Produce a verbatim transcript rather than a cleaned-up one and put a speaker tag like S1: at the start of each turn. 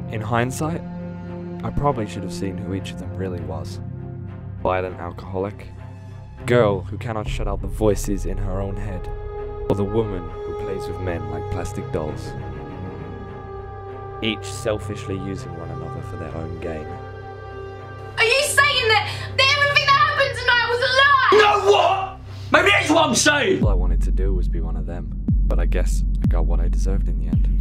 S1: In hindsight, I probably should have seen who each of them really was. Violent alcoholic, girl who cannot shut out the voices in her own head, or the woman who plays with men like plastic dolls. Each selfishly using one another for their own gain.
S2: Are you saying that everything that happened tonight was a lie?
S3: You know what? Maybe that's what I'm saying!
S1: All I wanted to do was be one of them, but I guess I got what I deserved in the end.